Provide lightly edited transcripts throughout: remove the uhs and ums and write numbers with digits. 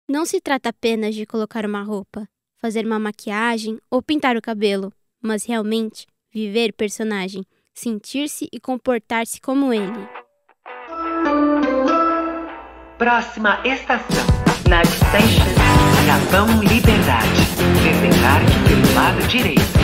Não se trata apenas de colocar uma roupa, fazer uma maquiagem ou pintar o cabelo, mas realmente viver o personagem, sentir-se e comportar-se como ele. Próxima estação, Night Station, Capão Liberdade. Desembarque pelo lado direito.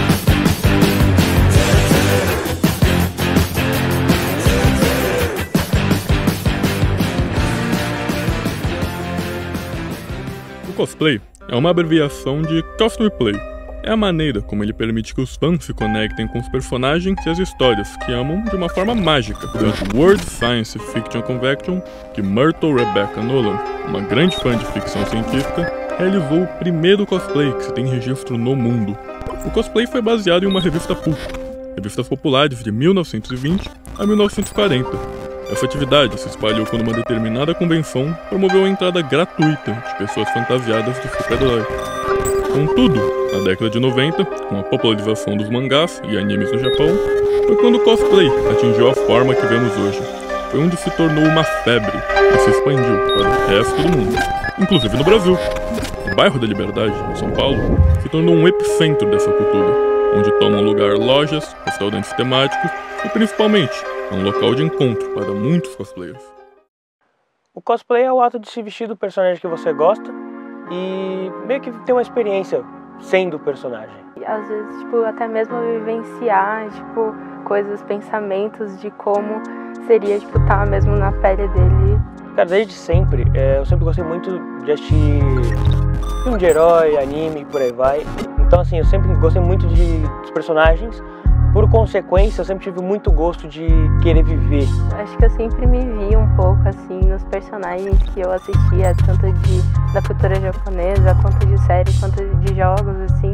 O cosplay é uma abreviação de Costume Play. É a maneira como ele permite que os fãs se conectem com os personagens e as histórias que amam de uma forma mágica. Durante o World Science Fiction Convention, que Myrtle Rebecca Nolan, uma grande fã de ficção científica, realizou o primeiro cosplay que se tem registro no mundo. O cosplay foi baseado em uma revista pulp, revistas populares de 1920 a 1940. Essa atividade se espalhou quando uma determinada convenção promoveu a entrada gratuita de pessoas fantasiadas de super-herói. Contudo, na década de 90, com a popularização dos mangás e animes no Japão, foi quando o cosplay atingiu a forma que vemos hoje. Foi onde se tornou uma febre e se expandiu para o resto do mundo, inclusive no Brasil. O bairro da Liberdade, em São Paulo, se tornou um epicentro dessa cultura, onde tomam lugar lojas, restaurantes temáticos e, principalmente, um local de encontro para muitos cosplayers. O cosplay é o ato de se vestir do personagem que você gosta e meio que ter uma experiência sendo o personagem. Às vezes, até mesmo vivenciar, coisas, pensamentos de como seria, estar mesmo na pele dele. Cara, desde sempre, eu sempre gostei muito de assistir filme de herói, anime, por aí vai. Então, assim, eu sempre gostei muito dos personagens. Por consequência, eu sempre tive muito gosto de querer viver. Acho que eu sempre me vi um pouco, assim, nos personagens que eu assistia, tanto da cultura japonesa, quanto de séries, quanto de jogos, assim.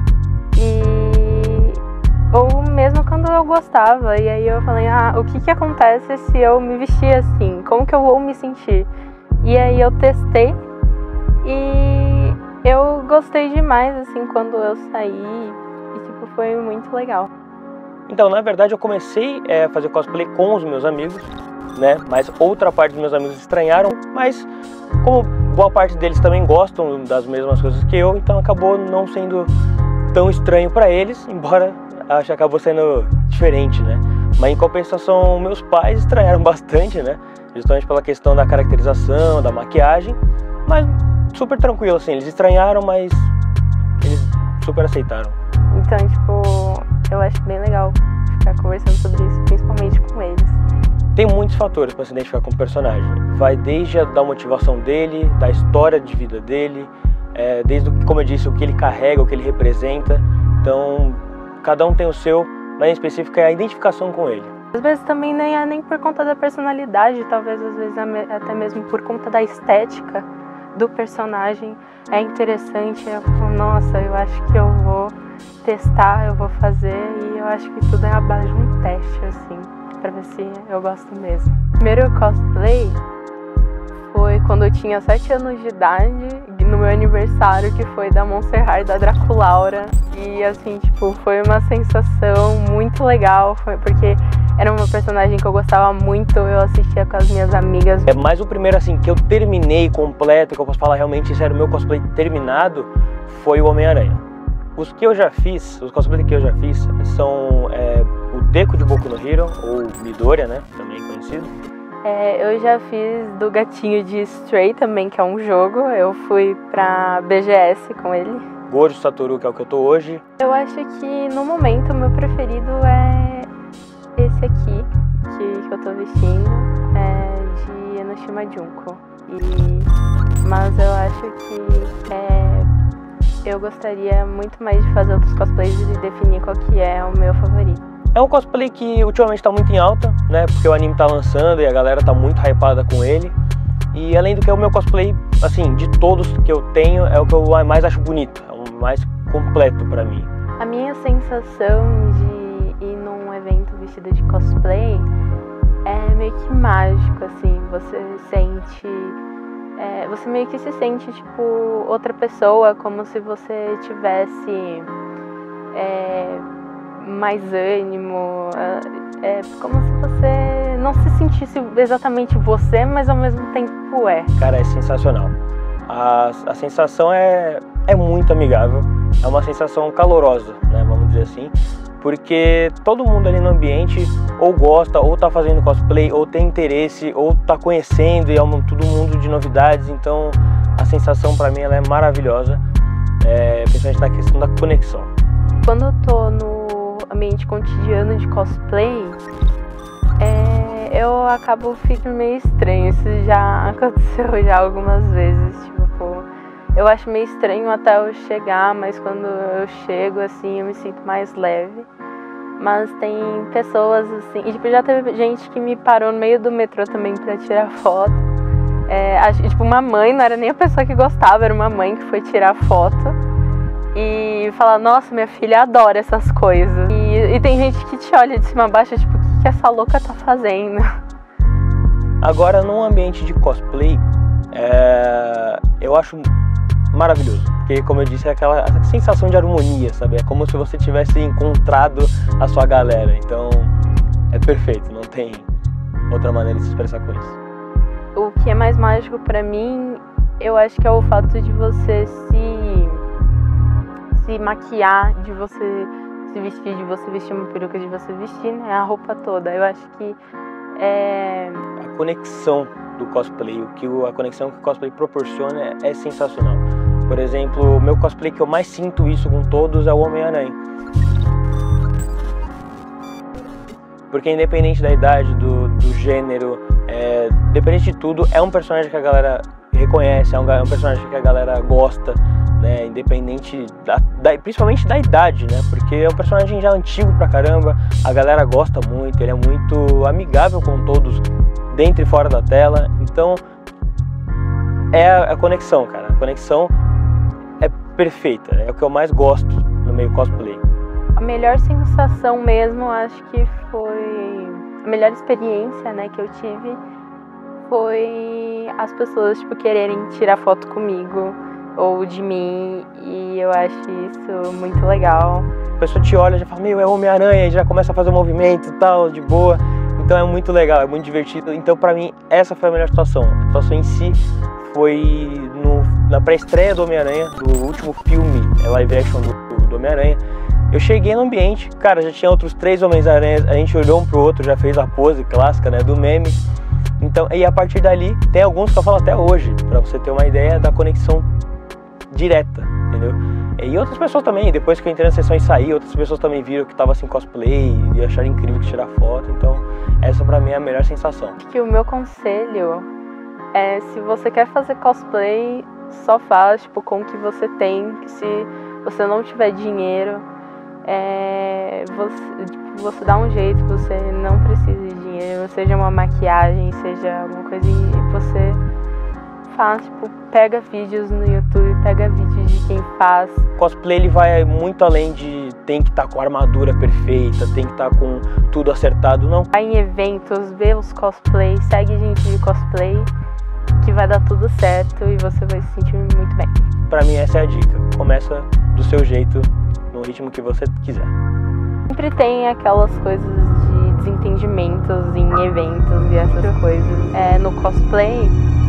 Ou mesmo quando eu gostava, e aí eu falei, o que acontece se eu me vestir assim? Como que eu vou me sentir? E aí eu testei e eu gostei demais, assim, quando eu saí, e foi muito legal. Então, na verdade, eu comecei a fazer cosplay com os meus amigos, né? Mas outra parte dos meus amigos estranharam, mas como boa parte deles também gostam das mesmas coisas que eu, então acabou não sendo tão estranho para eles, embora acho que acabou sendo diferente, né? Mas em compensação, meus pais estranharam bastante, né? Justamente pela questão da caracterização, da maquiagem, mas super tranquilo, assim, eles estranharam, mas eles super aceitaram. Então, eu acho bem legal ficar conversando sobre isso, principalmente com eles. Tem muitos fatores para se identificar com o personagem. Vai desde da motivação dele, da história de vida dele, desde, como eu disse, o que ele carrega, o que ele representa. Então, cada um tem o seu, mas em específico é a identificação com ele. Às vezes também nem por conta da personalidade, talvez às vezes até mesmo por conta da estética do personagem. É interessante, nossa, eu acho que eu vou testar, eu vou fazer, e eu acho que tudo é a base de um teste, assim, pra ver se eu gosto mesmo. O primeiro cosplay foi quando eu tinha 7 anos de idade, no meu aniversário, que foi da Montserrat, da Draculaura. E assim, foi uma sensação muito legal, porque era uma personagem que eu gostava muito, eu assistia com as minhas amigas. Mas o primeiro, assim, que eu terminei completo, que eu posso falar realmente, esse era o meu cosplay terminado, foi o Homem-Aranha. Os que eu já fiz, os cosplays que eu já fiz, são o Deku de Boku no Hero, ou Midoriya, né, também conhecido. Eu já fiz do gatinho de Stray também, que é um jogo. Eu fui pra BGS com ele. Gojo Satoru, que é o que eu tô hoje. Eu acho que no momento o meu preferido é esse aqui, que eu tô vestindo, de Enoshima Junko. Mas eu acho que eu gostaria muito mais de fazer outros cosplays e definir qual que é o meu favorito. É um cosplay que ultimamente tá muito em alta, né? Porque o anime tá lançando e a galera tá muito hypada com ele. E além do que, é o meu cosplay, assim, de todos que eu tenho, é o que eu mais acho bonito. É o mais completo pra mim. A minha sensação de ir num evento vestido de cosplay é meio que mágico, assim. Você sente... você meio que se sente, outra pessoa, como se você tivesse... mais ânimo, como se você não se sentisse exatamente você, mas ao mesmo tempo é. Cara, é sensacional. a sensação é muito amigável, é uma sensação calorosa, né, vamos dizer assim, porque todo mundo ali no ambiente ou gosta, ou tá fazendo cosplay, ou tem interesse, ou tá conhecendo, e é todo mundo de novidades, então a sensação para mim ela é maravilhosa, principalmente na questão da conexão. Quando eu tô no ambiente cotidiano de cosplay, eu acabo ficando meio estranho. Isso já aconteceu já algumas vezes, tipo, eu acho meio estranho até eu chegar, mas quando eu chego assim eu me sinto mais leve. Mas tem pessoas assim, e tipo, já teve gente que me parou no meio do metrô também pra tirar foto. Tipo, uma mãe, não era nem a pessoa que gostava, era uma mãe que foi tirar foto e falar, nossa, minha filha adora essas coisas. E tem gente que te olha de cima a baixo, tipo, o que essa louca tá fazendo? Agora, num ambiente de cosplay, eu acho maravilhoso, porque, como eu disse, é aquela sensação de harmonia, sabe? É como se você tivesse encontrado a sua galera, então é perfeito, não tem outra maneira de se expressar com isso. O que é mais mágico pra mim, eu acho que é o fato de você se maquiar, de você se vestir, de você vestir uma peruca, de você vestir, né, a roupa toda. Eu acho que a conexão do cosplay, a conexão que o cosplay proporciona é sensacional. Por exemplo, o meu cosplay que eu mais sinto isso com todos é o Homem-Aranha. Porque independente da idade, do gênero, independente de tudo, é um personagem que a galera reconhece, é um personagem que a galera gosta, né? Independente, principalmente da idade, né? Porque é um personagem já antigo pra caramba, a galera gosta muito, ele é muito amigável com todos, dentro e fora da tela. Então, é a conexão, cara. A conexão é perfeita, é o que eu mais gosto no meio cosplay. A melhor sensação mesmo, acho que foi a melhor experiência, né, que eu tive, foi as pessoas, tipo, quererem tirar foto comigo ou de mim, e eu acho isso muito legal. A pessoa te olha e já fala, meu, é Homem-Aranha, e já começa a fazer um movimento e tal, de boa. Então é muito legal, é muito divertido. Então pra mim, essa foi a melhor situação. A situação em si foi na pré-estreia do Homem-Aranha, do último filme live action do Homem-Aranha. Eu cheguei no ambiente, cara, já tinha outros 3 Homens-Aranhas, a gente olhou um pro outro, já fez a pose clássica, né, do meme. Então, e a partir dali, tem alguns que eu falo até hoje, pra você ter uma ideia da conexão direta, entendeu? E outras pessoas também, depois que eu entrei na sessão e saí, outras pessoas também viram que tava assim cosplay e acharam incrível que tirar foto. Então, essa pra mim é a melhor sensação. Que o meu conselho é, se você quer fazer cosplay, só faz, tipo, com o que você tem. Que se você não tiver dinheiro, você dá um jeito, você não precisa de dinheiro, seja uma maquiagem, seja alguma coisa, e você faz, tipo, pega vídeos no YouTube, pega vídeos de quem faz. Cosplay ele vai muito além de tem que estar com a armadura perfeita, tem que estar com tudo acertado, não. Vai em eventos, vê os cosplays, segue gente de cosplay, que vai dar tudo certo e você vai se sentir muito bem. Pra mim essa é a dica, começa do seu jeito, no ritmo que você quiser. Sempre tem aquelas coisas de desentendimentos em eventos e essas coisas. No cosplay,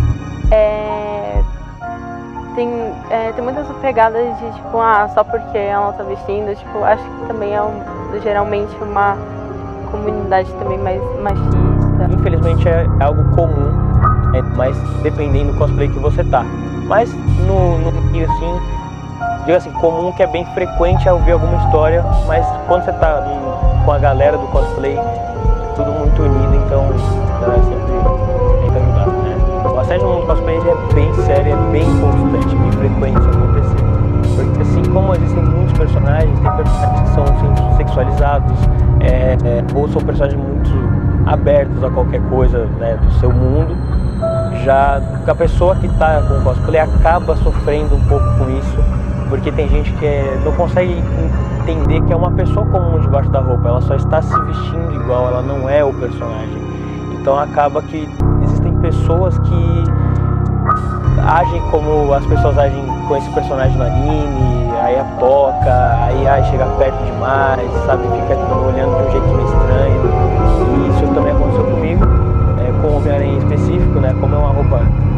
tem muitas pegadas de tipo, só porque ela tá vestindo, tipo, acho que também é geralmente uma comunidade também mais machista. Infelizmente é algo comum, mas dependendo do cosplay que você tá. Mas no meio assim, digo assim, comum que é bem frequente ouvir alguma história, mas quando você tá com a galera do cosplay, tudo muito unido, então sempre tenta ajudar, né? O assédio no mundo do cosplay ele é bem sério, é bem constante, bem frequente isso acontecer. Porque assim como existem muitos personagens, tem personagens que são sexualizados, ou são personagens muito abertos a qualquer coisa, né, do seu mundo, já a pessoa que está com o cosplay acaba sofrendo um pouco com isso, porque tem gente que não consegue entender que é uma pessoa comum debaixo da roupa, ela só está se vestindo igual, ela não é o personagem. Então acaba que existem pessoas que agem como as pessoas agem com esse personagem no anime, aí toca, aí chega perto demais, sabe, fica olhando de um jeito meio estranho. E isso também aconteceu comigo, com o Homem-Aranha em específico, né, como é uma roupa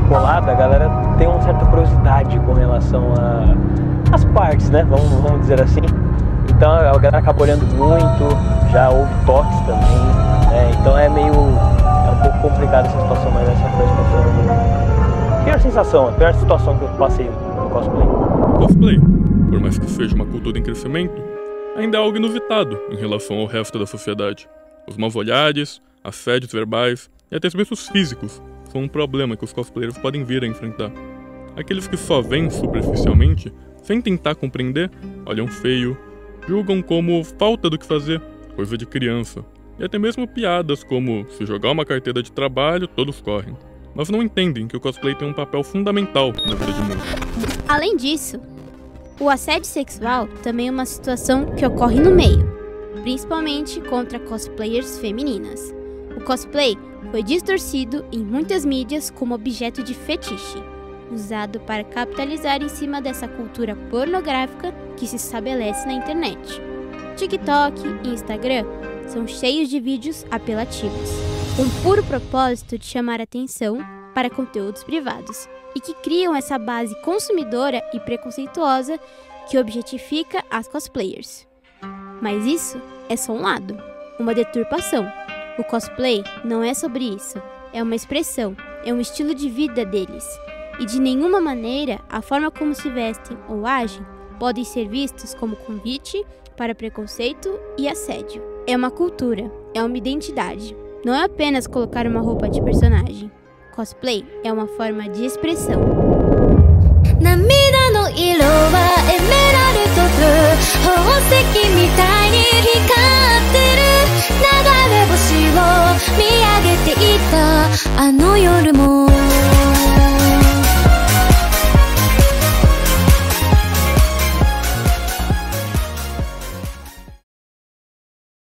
descolada, a galera tem uma certa curiosidade com relação às partes, né? Vamos dizer assim. Então a galera acaba olhando muito, já houve toques também, né? Então é um pouco complicado essa situação, mas essa foi a situação. Pior sensação, a pior situação que eu passei no cosplay. Cosplay, por mais que seja uma cultura em crescimento, ainda é algo inusitado em relação ao resto da sociedade. Os maus olhares, assédios verbais e até mesmo os físicos são um problema que os cosplayers podem vir a enfrentar. Aqueles que só veem superficialmente, sem tentar compreender, olham feio, julgam como falta do que fazer, coisa de criança, e até mesmo piadas como se jogar uma carteira de trabalho, todos correm. Mas não entendem que o cosplay tem um papel fundamental na vida de muitos. Além disso, o assédio sexual também é uma situação que ocorre no meio, principalmente contra cosplayers femininas. O cosplay foi distorcido em muitas mídias como objeto de fetiche, usado para capitalizar em cima dessa cultura pornográfica que se estabelece na internet. TikTok e Instagram são cheios de vídeos apelativos, com o puro propósito de chamar atenção para conteúdos privados, e que criam essa base consumidora e preconceituosa que objetifica as cosplayers. Mas isso é só um lado, uma deturpação. O cosplay não é sobre isso, é uma expressão, é um estilo de vida deles. E de nenhuma maneira a forma como se vestem ou agem podem ser vistos como convite para preconceito e assédio. É uma cultura, é uma identidade. Não é apenas colocar uma roupa de personagem. Cosplay é uma forma de expressão. Nagare boshi wo miyagete ita, ano yoru mo